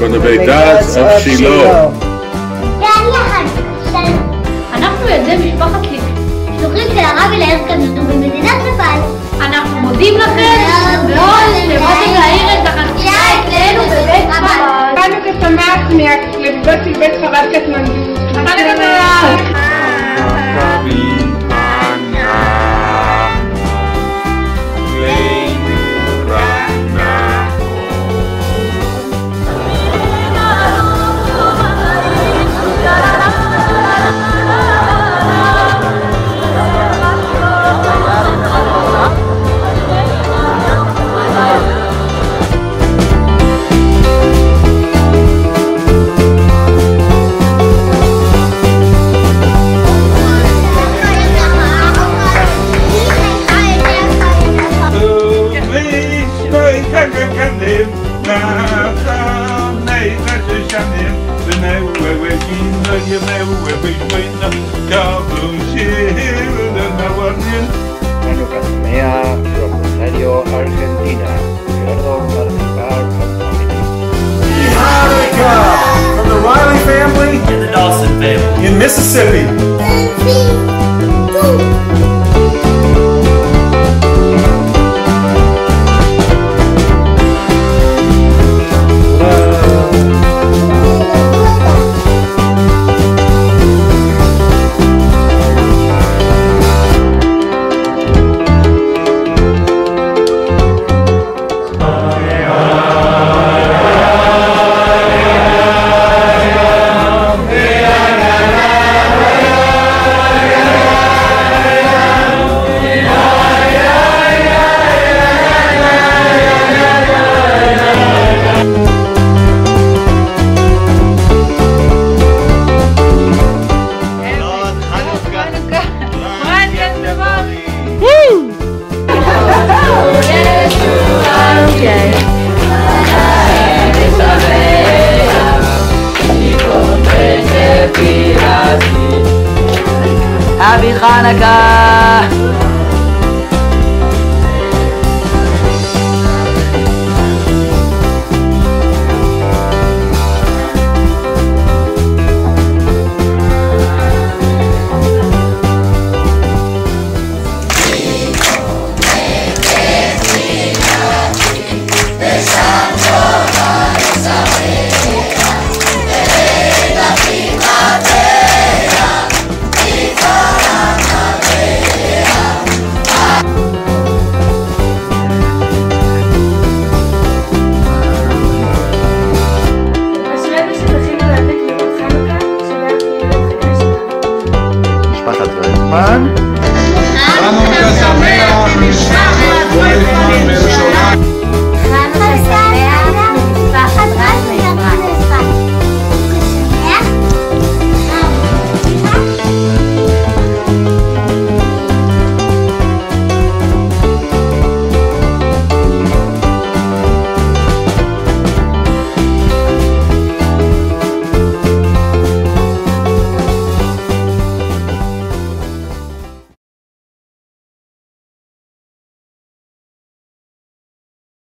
From the Beitats of Shiloh. אנחנו ילדי משפחת ליבי. שלוחים של הרב אליעזר קנונו במדינת נפאל. אנחנו מודים לכם מאוד שבאתם להעיר את החגיגה אצלנו בבית חב"ד. חנוכה שמח מהלידות של בית חב"ד קטמנדו. חנוכה שמח! Hannukah Sheva from Rosario, Argentina. Hannukah from the Riley family and the Dawson family in Mississippi. Happy Hannukah! משפחת רייכמן